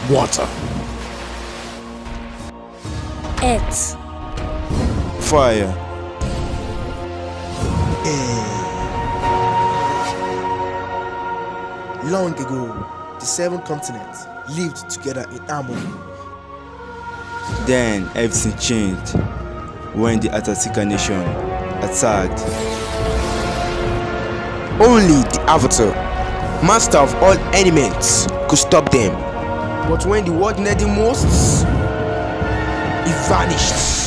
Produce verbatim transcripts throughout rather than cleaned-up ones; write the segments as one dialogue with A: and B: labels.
A: Water.
B: Earth.
C: Fire.
D: Air. Long ago, the seven continents lived together in harmony.
C: Then everything changed when the Antarctica nation attacked.
E: Only the Avatar, master of all elements, could stop them. But when the world needed him most, he vanished.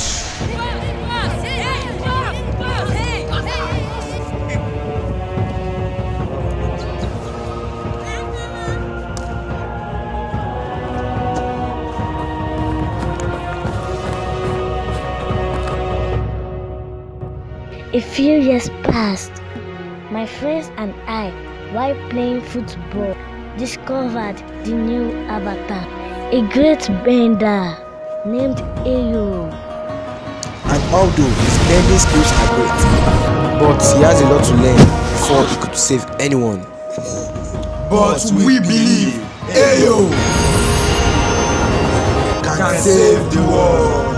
B: A few years passed. My friends and I, while playing football, discovered the new avatar, a great bender named Ayo.
E: And although his bending skills are great, but he has a lot to learn before he could save anyone.
F: But we believe Ayo can save the world.